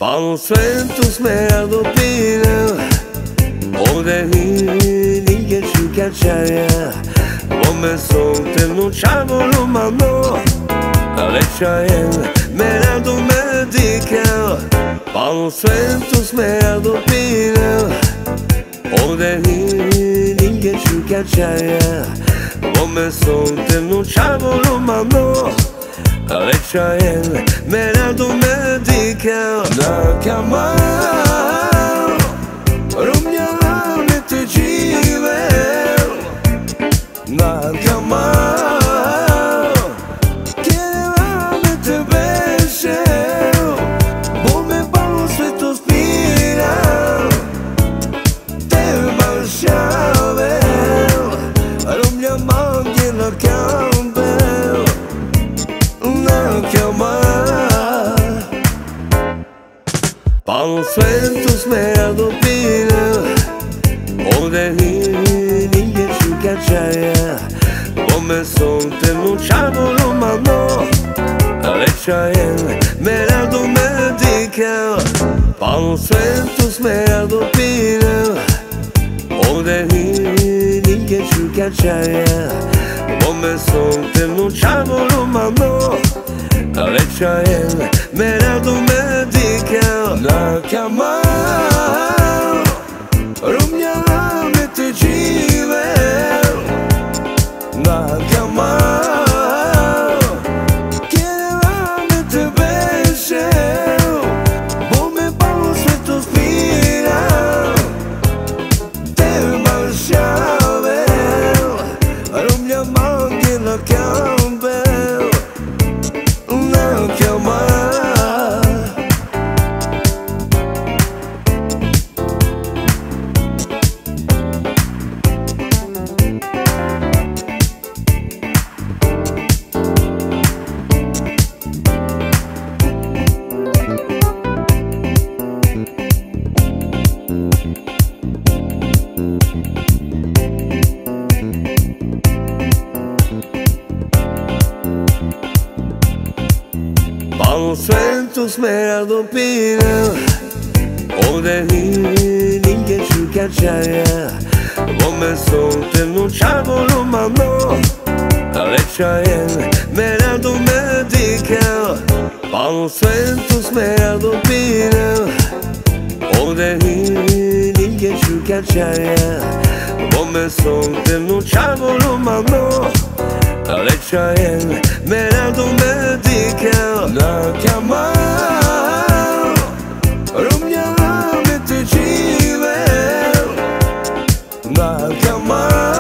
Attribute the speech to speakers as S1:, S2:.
S1: Palo Svetos me dopina, ovde ninguém fica čaja. Come sonte non c'avolo ma no, le čajen me rado me dica. Palo Svetos me dopina, ovde ninguém fica čaja. Come sonte non c'avolo ma no, le čajen me rado me dica. Na cama rumljane te žive, na cama kjerevane te beše, bome Palo Svetos pira, te maršave, rumlja mange na kampe, na cama. Palo Svetos me dopina, ovde ninguém fica čaja. Come sonte non c'avolo ma no, le čajen me rado me dica. Palo Svetos me dopina, ovde ninguém fica čaja. Come sonte non c'avolo ma no, le čajen me rado me dica. Na cama rumljane te žive, na cama kjerevane te beše, bome Palo Svetos pira, te maršave, rumlja mange na kampe, na cama. Palo Svetos me dopina, ovde ninguém fica čaja. Come sonte non c'avolo ma no, le čajen me rado me dica. Palo Svetos me dopina, ovde ninguém fica čaja. Come sonte non c'avolo ma no, le čajen me rado me dica. Na cama rumljane te žive, na cama